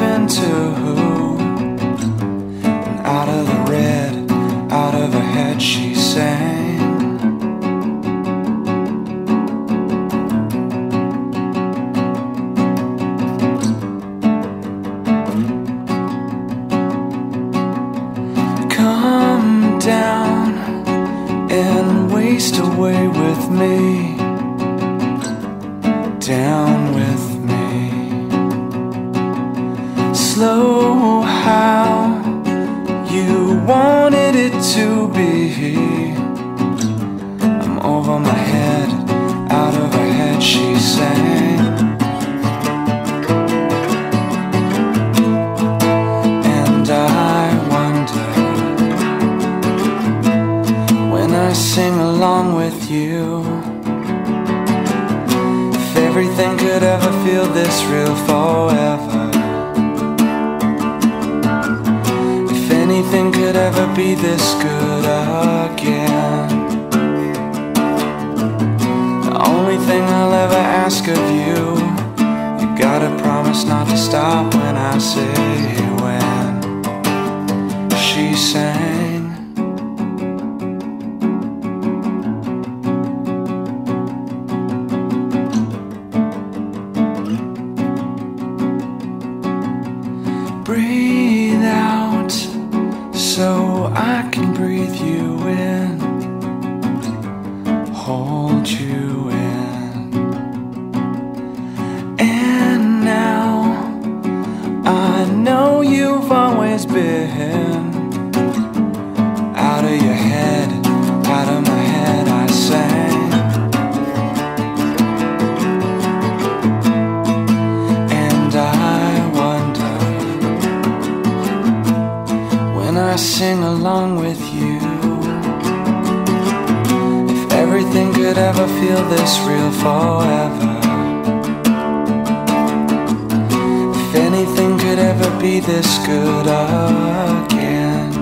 into who? And out of the red, out of her head she sang. Come down and waste away with me, down with me. Slow how you wanted it to be. I'm over my head, out of her head she sang. And I wonder, when I sing along with you, if everything could ever feel this real forever. If anything could ever be this good again. The only thing I'll ever ask of you, you gotta promise not to stop when I say when. She sang. Breathe out so I can breathe you in, hold you in. And now I know you've always been out of your head, out of my head I sang. And I wonder, when I sing along with you, if everything could ever feel this real forever. If anything could ever be this good again.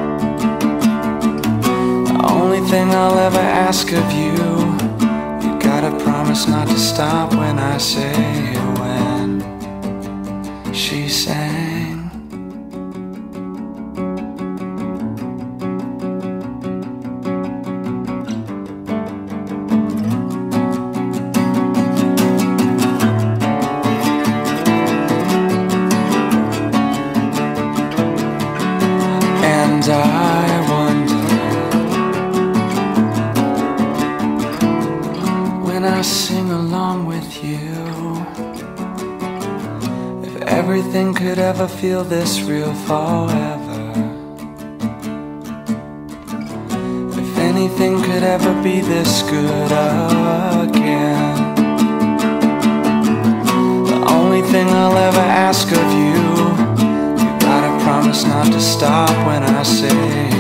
The only thing I'll ever ask of you, you gotta promise not to stop when I say when. She sang. And I wonder, when I sing along with you, if everything could ever feel this real forever. If anything could ever be this good again. The only thing I'll ever ask of you, promise not to stop when I say